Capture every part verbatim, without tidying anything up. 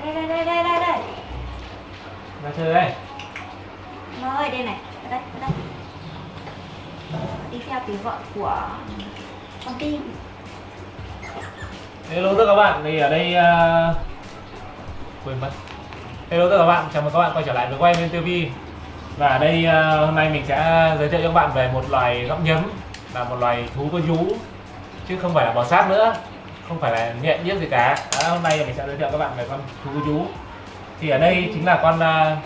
Đây đây đây đây đây đây. Ra chơi đây. Nó ơi đây này, ở đây, ở đây. Đi theo tiếng gọi của con tim. Hello tất cả các bạn, thì ở đây uh... quên mất. Hello tất cả các bạn, chào mừng các bạn quay trở lại với Quay Bên ti vi. Và ở đây uh, hôm nay mình sẽ giới thiệu cho các bạn về một loài gặm nhấm, là một loài thú có vú chứ không phải là bò sát nữa, không phải là nhện nhiếc gì cả. Đó, hôm nay mình sẽ giới thiệu các bạn về con thú có vú. Thì ở đây chính là con uh...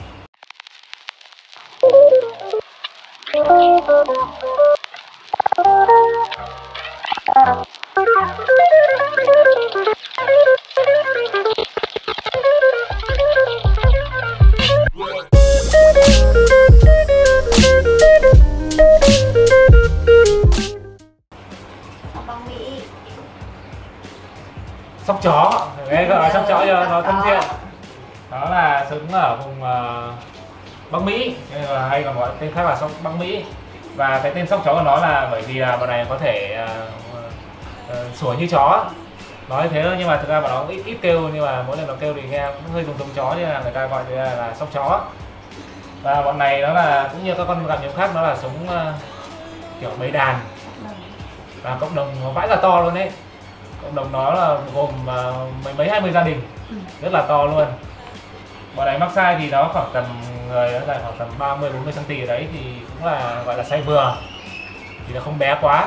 sóc chó, nghe gọi là sóc chó cho nó thân thiện. Đó là sống ở vùng uh, Bắc Mỹ, hay còn gọi tên khác là sóc Bắc Mỹ. Và cái tên sóc chó của nó là bởi vì là bọn này có thể uh, uh, sủa như chó, nói thế thôi, nhưng mà thực ra bọn nó ít, ít kêu, nhưng mà mỗi lần nó kêu thì nghe cũng hơi giống giống chó, nên là người ta gọi là, là sóc chó. Và bọn này nó là cũng như các con gặm nhấm khác, nó là sống uh, kiểu bầy đàn, và cộng đồng nó vãi là to luôn đấy. Cộng đồng nó là gồm uh, mấy mấy hai mươi gia đình, rất là to luôn. Bọn này mắc size thì nó khoảng tầm người nó dài khoảng tầm ba mươi bốn mươi xăng ti mét ở đấy, thì cũng là gọi là size vừa, thì nó không bé quá.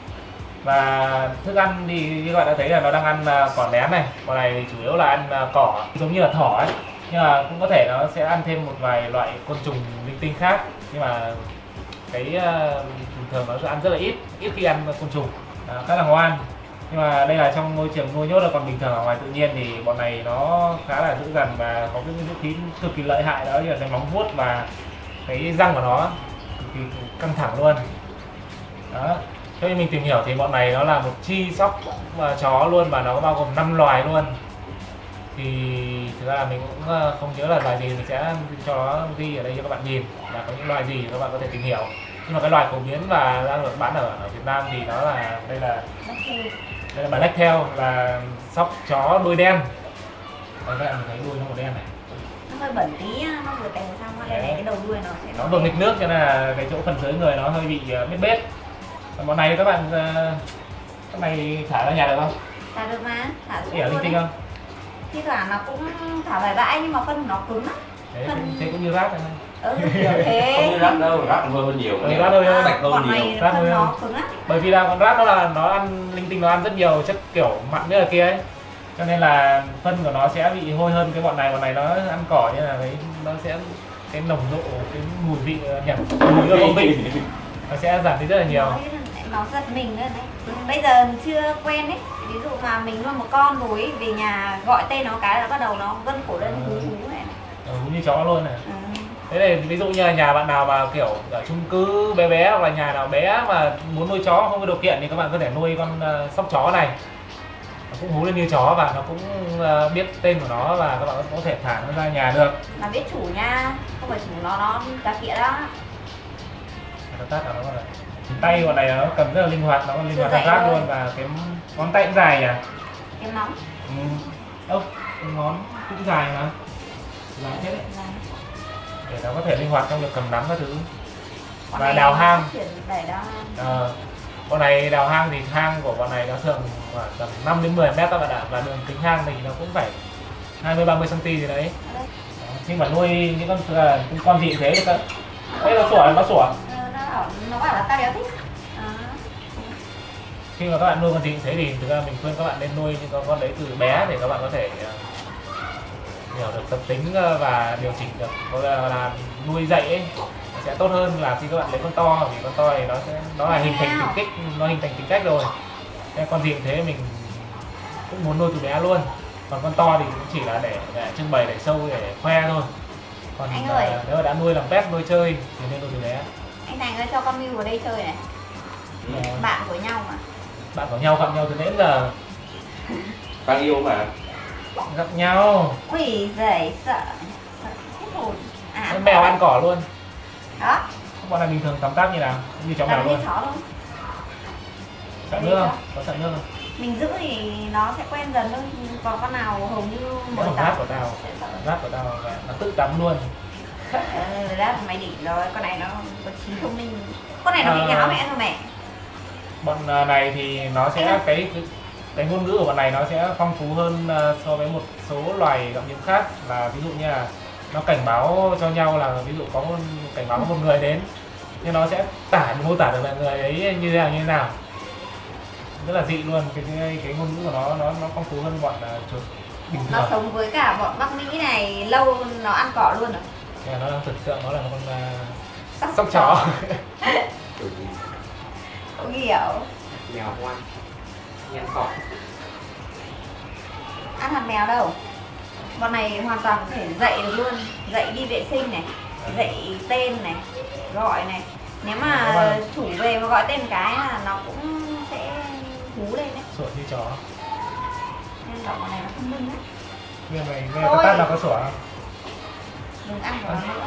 Và thức ăn thì như các bạn đã thấy là nó đang ăn cỏ nén này. Bọn này thì chủ yếu là ăn cỏ giống như là thỏ ấy, nhưng mà cũng có thể nó sẽ ăn thêm một vài loại côn trùng linh tinh khác, nhưng mà cái uh, thường nó sẽ ăn rất là ít, ít khi ăn côn trùng, à, khá là ngoan. Nhưng mà đây là trong môi trường nuôi nhốt, là còn bình thường ở ngoài tự nhiên thì bọn này nó khá là dữ dằn và có cái vũ khí cực kỳ lợi hại, đó là cái móng vuốt và cái răng của nó cực kỳ căng thẳng luôn. Đó, theo như mình tìm hiểu thì bọn này nó là một chi sóc và chó luôn, và nó bao gồm năm loài luôn. Thì thực ra là mình cũng không nhớ là loài gì, mình sẽ cho nó ghi ở đây cho các bạn nhìn là có những loài gì các bạn có thể tìm hiểu. Nhưng mà cái loài phổ biến và đang được bán ở, ở Việt Nam thì nó là đây là đây là Blacktail, là sóc chó đuôi đen. Đây các bạn thấy đuôi nó màu đen này, nó hơi bẩn tí, nó vừa tèo xong rồi này, cái đầu đuôi nó sẽ nó vừa nghịch nước, cho nên là cái chỗ phần dưới người nó hơi bị bết bết. Còn bọn này các bạn các này thả ra nhà được không? Thả được mà, thả xuống linh tinh không? Thi thoảng nó cũng thả vài bãi, nhưng mà phân nó cứng lắm. Thế, phân... thế cũng như rác này. Ừ, kiểu thế. Không như rác đâu, rác còn hơn nhiều, ừ, rác đâu à, sạch hơn nhiều. Rác phân nó cứng lắm. Bởi vì là con rác nó là nó ăn linh tinh, nó ăn rất nhiều chất kiểu mặn như là kia ấy, cho nên là phân của nó sẽ bị hôi hơn cái bọn này. Bọn này nó ăn cỏ nên là cái nó sẽ cái nồng độ cái mùi vị nhỉ, mùi của không vị nó sẽ giảm đi rất là nhiều. Nó giật mình nữa đấy. Bây giờ chưa quen ấy, ví dụ mà mình nuôi một con rồi ấy, về nhà gọi tên nó cái là bắt đầu nó gân cổ lên hú hú này. Hú như chó luôn này. Ừ. Thế này, ví dụ như là nhà bạn nào mà kiểu ở chung cư bé bé, hoặc là nhà nào bé mà muốn nuôi chó không có điều kiện, thì các bạn có thể nuôi con uh, sóc chó này. Nó cũng hú lên như chó và nó cũng uh, biết tên của nó, và các bạn có thể thả nó ra nhà được. Mà biết chủ nha, không phải chủ nó nó cá kịa đó. Nó tắt ở nó rồi. Tay con này nó cầm rất là linh hoạt, nó còn linh hoạt thao tác luôn, và cái ngón tay cũng dài nhỉ. Cái móng. Ừ. Ốc, cái ngón cũng dài mà. Dài thế đấy. Để nó có thể linh hoạt trong việc cầm nắm các thứ. Con và đào hang. Ờ, con này đào hang thì hang của bọn này nó thường khoảng tầm năm đến mười mét các bạn ạ, và đường kính hang thì nó cũng phải hai mươi ba mươi xăng ti mét gì đấy. Đó. Nhưng mà nuôi những con những con gì thế được. Đây nó sủa, nó sủa. Nó bảo là tao đéo thích. À. Khi mà các bạn nuôi con gì thế thì thực ra mình khuyên các bạn nên nuôi những con con đấy từ bé, để các bạn có thể uh, hiểu được tập tính và điều chỉnh được, có là, là nuôi dạy ấy nó sẽ tốt hơn là khi các bạn lấy con to, vì con to thì nó sẽ nó là hình thành tính cách, nó hình thành tính cách rồi. Nên con gì thế mình cũng muốn nuôi từ bé luôn. Còn con to thì cũng chỉ là để, để trưng bày, để show, để khoe thôi. Còn anh ơi, uh, nếu mà đã nuôi làm pet, nuôi chơi thì nên nuôi từ bé. Anh Thành ơi, cho con Miu vào đây chơi này. Ừ. Bạn của nhau mà. Bạn của nhau, gặp nhau từ nãy đến giờ. Đang yêu mà. Gặp nhau. Quỷ dậy sợ, sợ hết hồn. À, mèo ăn cỏ luôn. Đó. Bọn này bình thường tắm tác như nào? Như chó mèo luôn. Chó luôn. Sợ nước không? Có sợ nước không? mình giữ thì nó sẽ quen dần thôi, còn con nào hầu như Mỗi mỗi rát tắm của tao, sẽ sợ. rát của tao là nó tự tắm luôn. Ừ, rát mày đỉnh rồi, con này nó có trí thông minh. Con này nó bị À. nháo mẹ thôi mẹ. Bọn à, này thì nó sẽ Anh cái, cái cái ngôn ngữ của bọn này nó sẽ phong phú hơn à, so với một số loài gặm nhấm khác, là ví dụ như là nó cảnh báo cho nhau là ví dụ có một cảnh báo có một người đến, nhưng nó sẽ tả mô tả được là người ấy như thế nào như thế nào, rất là dị luôn. Cái cái, cái ngôn ngữ của nó nó nó phong phú hơn bọn à, chuột bình Nó thường. sống với cả bọn Bắc Mỹ này lâu nó ăn cỏ luôn rồi. Nên là nó đang tưởng tượng nó là một con à, Sóc sóc chó. Không hiểu. Mèo ngoan, nhăn cỏ. Ăn hạt mèo đâu. Bọn này hoàn toàn có thể dạy được luôn. Dạy đi vệ sinh này, dạy tên này, gọi này. Nếu mà Vâng. chủ về mà gọi tên một cái là nó cũng sẽ hú lên đấy. Sủa như chó. Nên là bọn này nó thông minh đấy. Nghe mày nghe Ôi. cái tát nào có sủa không? Đừng ăn của nó nữa.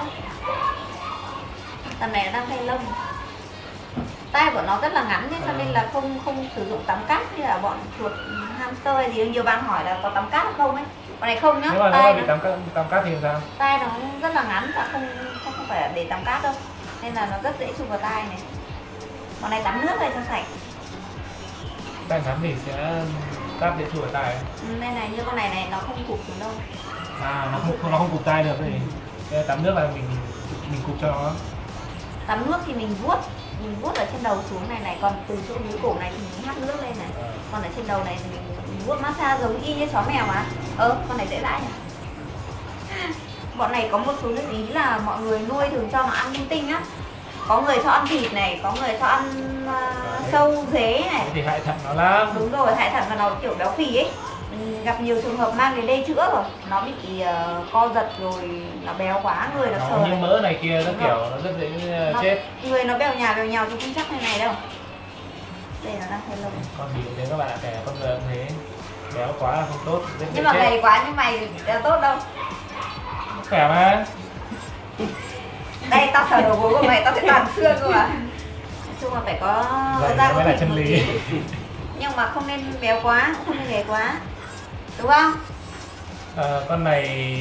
Tầm này nó đang thay lông. Tai của nó rất là ngắn nên cho nên là không không sử dụng tắm cát như là bọn chuột hamster hay gì. Nhiều bạn hỏi là có tắm cát hay không ấy. Bọn này không nhá. Nếu mà nếu mà Tai bị nó, tắm cát tắm cát thì sao? tai nó rất là ngắn và không không không phải là để tắm cát đâu. Nên là nó rất dễ chụp vào tai này. Bọn này tắm nước này cho sạch. Tai tắm thì sẽ cát để chui vào tai ấy. Ừ, nên là như con này này nó không cụp xuống đâu. À nó không nó không cụp tai được thì cái tắm nước là mình mình cụp cho nó. Tắm nước thì mình vuốt, mình vuốt ở trên đầu xuống này này, còn từ chỗ mũi cổ này thì mình hắt nước lên này. Ờ. Còn ở trên đầu này thì mình, mình vuốt massage giống y như chó mèo mà. Ờ, con này dễ dãi nhỉ. Bọn này có một số lưu ý là mọi người nuôi thường cho nó ăn linh tinh á. Có người cho ăn thịt này, có người cho ăn uh, sâu dế này. Thế thì hại thận nó lắm. Đúng rồi, hại thận và nó kiểu béo phì ấy. Mình gặp nhiều trường hợp mang đến đây chữa rồi. Nó bị uh, co giật rồi, nó béo quá, người nó, Nó sờ nhiễm này. mỡ này kia rất Đúng kiểu rồi. nó rất dễ uh, Nó- chết. Người nó bèo nhà bèo nhào thì không chắc này này đâu. Đây nó đang thay lông. Con bị thế các bạn ạ, kể con người cũng thế. Béo quá là không tốt, rất dễ Nhưng mà chết. gầy quá như mày thì là tốt đâu. Khỏe mà. Đây tao sờ đầu gối của mày tao sẽ toàn xương cơ mà. Nói chung là phải có Vậy da có mới là thịt chân một lý. tí. Nhưng mà không nên béo quá, cũng không nên gầy quá. Đúng không? Ờ, con này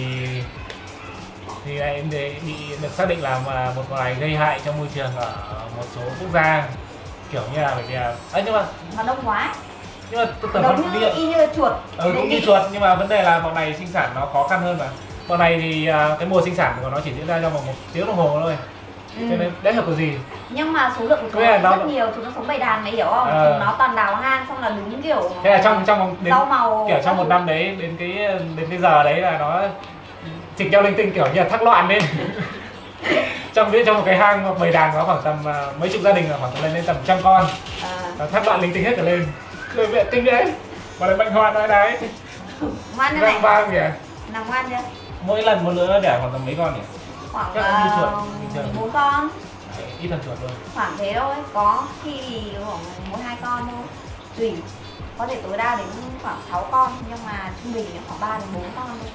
thì lại để bị được xác định là mà một loài gây hại cho môi trường ở một số quốc gia, kiểu như là bởi vì là ấy nhưng mà Nó đông quá. nhưng mà tôi tưởng Nó con như điện y như chuột. ừ, cũng như chuột, nhưng mà vấn đề là bọn này sinh sản nó khó khăn hơn mà. Bọn này thì à, cái mùa sinh sản của nó chỉ diễn ra trong vòng một tiếng đồng hồ thôi, Ừ. cho nên đấy là cái gì. Nhưng mà số lượng của chúng Thế là nó nó- rất nhiều, chúng nó sống bầy đàn mày hiểu không? Ờ. Chúng nó toàn đào hang xong là đứng kiểu Thế là trong trong vòng đến rau màu kiểu trong một năm đấy đến cái đến cái giờ đấy là nó chịch nhau linh tinh kiểu như là thác loạn lên. trong trong một cái hang bầy đàn có khoảng tầm à, mấy chục gia đình, là khoảng tầm lên đến tầm trăm con, à, nó thác loạn linh tinh hết cả lên. Người vệ tinh đấy mà lại bệnh hoạn nói đấy, ngoan như vang này, vang kìa. nằm ngoan chưa? Mỗi lần một lứa nó đẻ khoảng tầm mấy con nhỉ? Khoảng Chắc là như chuột, ờ, bình thường. bốn con, Đấy, ít hơn chuột luôn. khoảng thế thôi. Có khi thì khoảng một hai con thôi, tùy. Có thể tối đa đến khoảng sáu con, nhưng mà trung bình là khoảng ba đến bốn con thôi.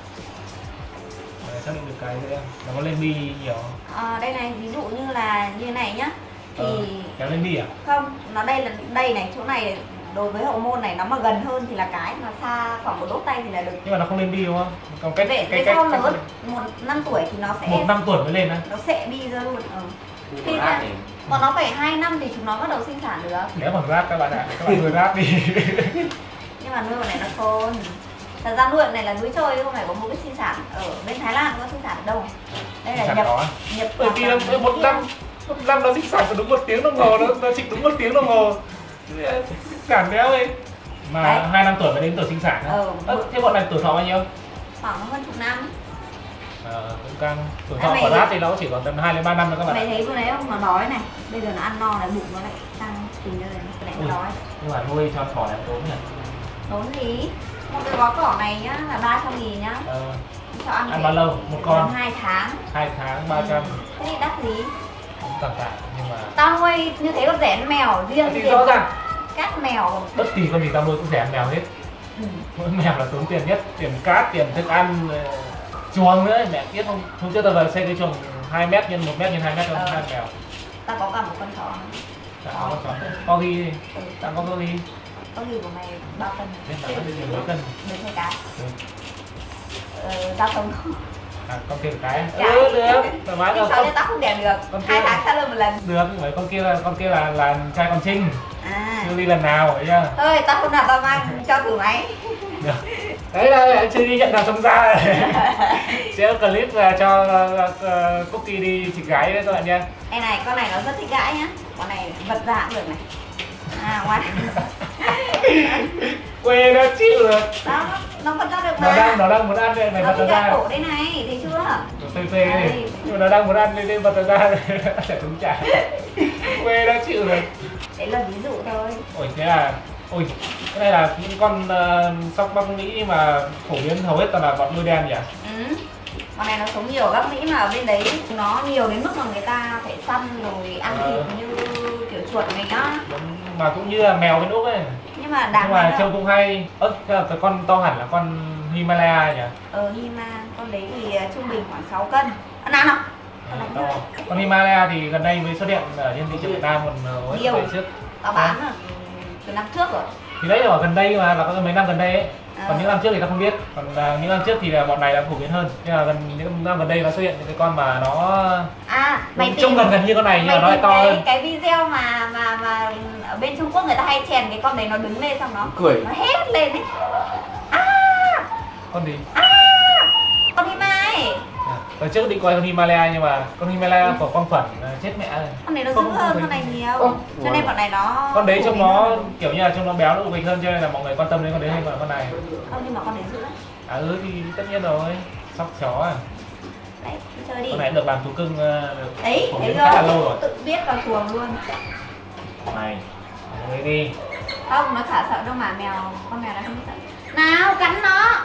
Để xác định được cái đấy, nó có lên bi nhiều không? À, đây này, ví dụ như là như này nhá, thì Ờ, kéo lên bi à? không, nó đây là đây này, chỗ này đối với hậu môn này nó mà gần hơn thì là cái, mà xa khoảng một đốt tay thì là đực. Nhưng mà nó không lên bi đúng không? Còn cách Về cái cái cách sau lớn một năm tuổi thì nó sẽ một năm tuổi mới lên á. nó sẽ bi ra luôn. Ừ. Như Khi con ra, rác này. còn nó phải hai năm thì chúng nó bắt đầu sinh sản được. Nếu bằng rác các bạn ạ, các bạn nuôi rác đi. Nhưng mà nuôi con này nó khôn. Thật ra nuôi con này là nuôi chơi, không phải có một cái sinh sản. Ở bên Thái Lan có sinh sản ở đâu. Đây là Sản nhập đó. nhập Bởi vì là hoàn toàn một tự năm nhiên. một năm nó sinh sản có đúng một tiếng đồng hồ, nó nó chỉ đúng một tiếng đồng hồ. Sinh sản béo ấy. Mà Đấy. hai năm tuổi mới đến tuổi sinh sản á. Ừ. Ơ, thế bọn này tuổi thọ bao nhiêu? Khoảng hơn chục năm. Ờ, cũng căng. Tuổi À, thọ mày- của rác thì nó chỉ còn tầm hai đến ba năm nữa các bạn Mày ạ. thấy con đấy không? Nó đói này. Bây giờ nó ăn no này, bụng nó lại tăng phình lên. Cái này Ui. nó đói. Nhưng mà nuôi cho thỏ là tốn nhỉ? Tốn gì? Một cái gói cỏ này nhá là ba trăm nghìn nhá. Ờ, Cho ăn, ăn bao lâu? Một con? hai tháng. hai tháng ba trăm. Thế thì đắt gì? Cũng tầm tạm nhưng mà Tao nuôi như thế còn rẻ hơn mèo riêng. thì tiền rõ ràng cát mèo. bất kỳ con gì tao nuôi cũng rẻ hơn mèo hết. Ừ. Mỗi mèo là tốn tiền nhất, tiền cát, tiền thức ăn, ờ, chuồng nữa. Mẹ biết không, hôm trước tao về xây cái chuồng hai mét nhân một mét nhân hai mét cho Ờ. hai mèo. Tao có cả một con chó. Tao có con chó, corgi, Ừ. tao có corgi. Con gì của mày bao cân? Biết là nó được mấy cân? Được hai cái. Được. Ờ, giao thông không? À, con kia một cái. Cái. Ừ, được. Thoải mái Nhưng rồi. sao cho tao không đẹp được? Con Hai kia- tháng xa lưng một lần. Được, vậy con kia là con kia là là trai con Trinh. À. Chưa đi lần nào vậy chưa? Thôi, tao không đặt tao mang cho thử máy. Được. Đấy là anh chưa đi nhận nào trong ra rồi. Sẽ clip là cho uh, Cookie đi chỉnh gái đấy các bạn nha. Đây này, con này nó rất thích gãi nhá. Con này vật ra cũng được này. À, ngoan. Quê nó chịu được. Đó, nó vật ra được mà. Nó đang nó đang muốn ăn đây mày Nó bật bị nó gãy ra. cổ đây này, thấy chưa? Nó phê phê này. Đây. Nhưng mà nó đang muốn ăn nên nên bật nó ra sẽ đúng trả. Quê nó chịu được. Đấy là ví dụ thôi. Ôi thế à. Ôi cái này là những con uh, sóc Bắc Mỹ mà phổ biến hầu hết toàn là bọn đuôi đen nhỉ? Ừ. Con này nó sống nhiều ở Bắc Mỹ mà ở bên đấy nó nhiều đến mức mà người ta phải săn rồi ăn Ờ. thịt như kiểu chuột mình á. Mà cũng như là mèo bên Úc ấy. Nhưng mà đáng Nhưng mà lẽ trông là cũng hay. Ơ thế là cái con to hẳn là con Himalaya nhỉ? ở Hima con đấy thì uh, trung bình khoảng sáu cân. Ăn nào nào? Con đánh To. rồi. Con Himalaya thì gần đây mới xuất hiện ở trên thị trường Việt Nam, còn hồi Nhiều. ngày trước. Tao bán ở từ năm trước rồi. Thì đấy là ở gần đây mà, là có mấy năm gần đây ấy. Ờ. Còn những năm trước thì ta không biết. Còn à, những năm trước thì là bọn này đã phổ biến hơn. Nhưng mà gần những năm gần đây nó xuất hiện những cái con mà nó À, mày trông tìm gần gần như con này nhưng mà mày nó lại tìm to cái, hơn. cái video mà mà mà ở bên Trung Quốc người ta hay chèn cái con đấy nó đứng lên xong nó Cười. nó hét lên ấy. À, Con gì? à, con Hima ấy. À, hồi trước định coi con Himalaya nhưng mà con Himalaya của con Phẩn à, chết mẹ rồi. Con này nó Không, dữ không hơn phải- con này nhiều. Ơ, Cho nên bọn này nó Con đấy phổ trông biến nó hơn. kiểu như là trông nó béo nó ục hơn cho nên là mọi người quan tâm đến con đấy hơn con này. Không, nhưng mà con đấy dữ lắm. À ừ thì tất nhiên rồi. Sóc chó à. Đấy, đi chơi đi. Con này được làm thú cưng uh, được Đấy, phổ thấy biến khá là lâu chưa? rồi. Tự biết vào chuồng luôn. Này. Đấy đi. Không, nó chả sợ đâu mà mèo, con mèo nó không sợ. Nào, cắn nó.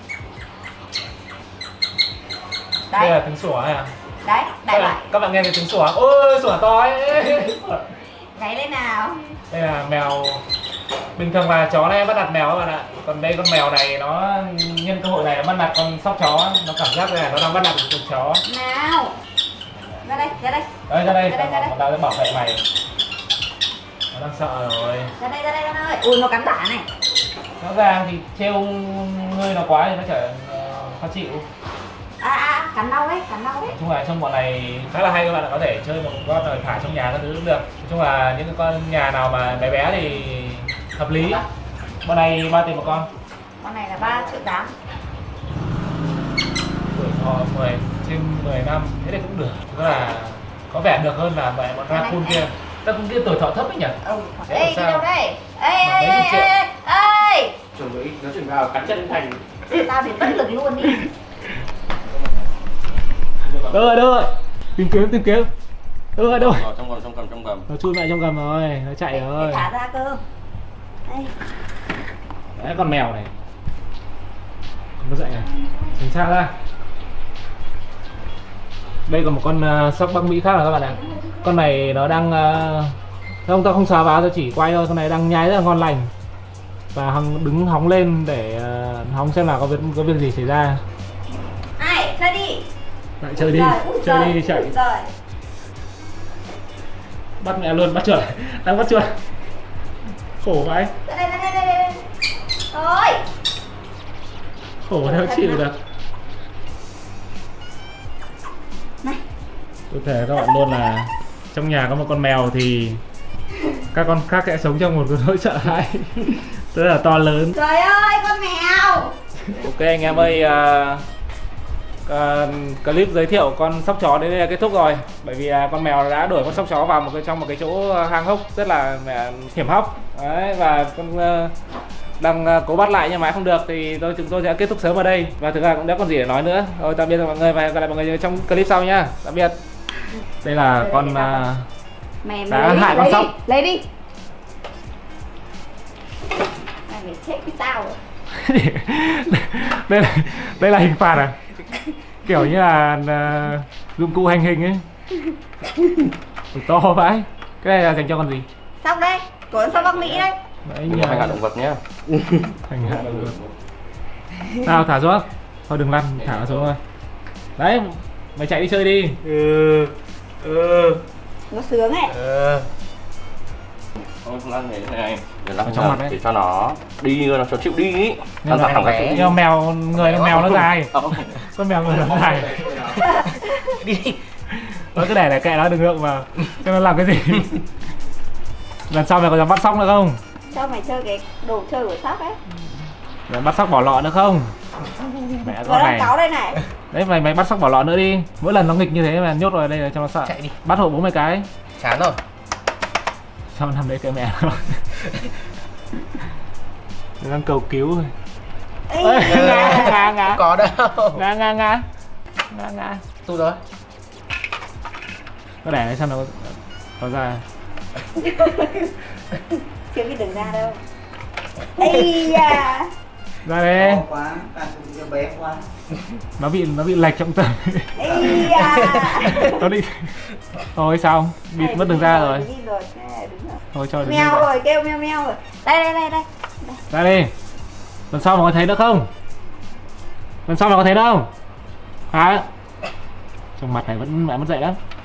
Đây là Đấy, tiếng sủa à? đấy, Các đại bạn, loại. các bạn nghe thấy tiếng sủa. Ôi sủa to ấy. Gáy lên nào. Đây là mèo. Bình thường là chó này bắt nạt mèo các bạn ạ. Còn đây con mèo này nó nhân cơ hội này nó bắt nạt con sóc chó. Nó cảm giác là nó đang bắt nạt một con chó. Nào. Ra đây, ra đây. Đây ra đây, Ra đây, ra đây. bọn tao sẽ bảo vệ mày. Nó đang sợ rồi. Ra đây, ra đây con ơi. Ui, nó cắn tả này. Rõ ràng thì trêu ngươi nó quá thì nó trở uh, khó chịu. À, à, cắn đau đấy, cắn đau đấy. Nói chung là trong bọn này khá là hay, các bạn ạ. Có thể chơi một con rồi thả trong nhà các thứ cũng được. Nói chung là những cái con nhà nào mà bé bé thì hợp lý. Bọn này bao tiền một con? Con này là ba triệu tám. Tuổi thọ mười trên mười năm, thế thì cũng được. Tức là có vẻ được hơn là bọn bọn Raccoon kia. Raccoon kia tuổi thọ thấp ấy nhỉ? Ừ. Thế Ê, làm đi sao? đâu đây? Ê, Mà ê, mấy ê, chục triệu. ê, ê. Chuẩn bị nó chuẩn bị vào cắn chân Thành. Tao phải bất lực luôn đi. Đâu rồi, đâu rồi? Tìm kiếm, tìm kiếm. Đâu rồi, đâu rồi? Vào trong gầm trong gầm trong gầm. Nó chui mẹ trong gầm rồi, nó chạy rồi. Để thả ra cơ. Đây. Đấy con mèo này. Nó dậy này. Tránh xa ra. Đây còn một con uh, sóc Bắc Mỹ khác rồi các bạn ạ. Con này nó đang uh, không, tao không xóa báo, tao chỉ quay thôi. Con này đang nhái rất là ngon lành. Và hằng đứng hóng lên để uh, hóng xem là có việc có việc gì xảy ra. Ai, chơi đi. Lại chơi đi, Rồi, úi chơi giời, đi chạy. úi giời. Bắt mẹ luôn, bắt chuột. Đang bắt chuột. Khổ vãi. Ra đây, ra đây, ra đây, ra đây. Thôi. Khổ theo chịu được. Này. Tôi thể các bạn luôn là trong nhà có một con mèo thì các con khác sẽ sống trong một cái nỗi sợ hãi rất là to lớn. Trời ơi, con mèo. Ok anh em ơi, uh, uh, clip giới thiệu con sóc chó đến đây là kết thúc rồi. Bởi vì uh, con mèo đã đuổi con sóc chó vào một cái trong một cái chỗ hang hốc rất là uh, hiểm hóc. Đấy, và con uh, đang uh, cố bắt lại nhưng mà không được thì tôi chúng tôi sẽ kết thúc sớm ở đây. Và thực ra cũng đã còn gì để nói nữa. Rồi tạm biệt mọi người và hẹn gặp lại mọi người trong clip sau nhá. Tạm biệt. Đây là Đây, con đây, uh, Mày đã mày lấy, hại con lấy sóc. đi, lấy đi. Mày phải chết với tao rồi. đây là đây là hình phạt à? Kiểu như là uh, dụng cụ hành hình ấy. To vãi. Cái này là dành cho con gì? Sóc đây, của sóc Bắc Mỹ đây. Đấy, Đừng nhà... có hành hạ động vật nhá. hành hạ động vật. Nào thả xuống. Thôi đừng lăn, thả nó xuống thôi. Đấy, mày chạy đi chơi đi. Ừ. Ừ. Nó sướng ấy. Ừ. Không lăn này thế này. Để lăn trong mặt đấy. để cho nó đi, nó cho chịu đi ý. Nhưng mà, thẳng cái chịu đi. nhưng mà mèo người nó mèo nó dài. Con mèo người nó dài. Đi. Nó cứ để để kệ nó đừng lượng vào. Cho nó làm cái gì. Lần sau mày còn dám bắt sóc nữa không? Sao mày chơi cái đồ chơi của sóc ấy? Mày bắt sóc bỏ lọ nữa không? Mẹ Vừa con đang này. cáu đây này. Đấy mày mày bắt sóc bỏ lọ nữa đi. Mỗi lần nó nghịch như thế mà nhốt vào đây để cho nó sợ. Chạy đi. Bắt hộ bố mày cái. Chán rồi. Sao nằm đấy cái mẹ nó. Nó đang cầu cứu rồi. Ê, Ngã ngã ngã. Không có đâu. Ngã ngã ngã. Ngã ngã. Tu rồi. Có để xem nó có ra. chưa biết đừng ra đâu. Ây da. Ra đây. To quá, ta cũng bé quá. Nó bị nó bị lệch trọng tâm. Ây da. Nó đi. Thôi xong, bịt mất đường ra rồi. Đi rồi. Nè, đúng rồi. Thôi cho Mèo rồi, kêu meo meo rồi. Đây đây đây đây. Ra đi. Lần sau mà có thấy nữa không? Lần sau mà có thấy đâu không? Hả? Trong mặt này vẫn mẹ mất dậy lắm.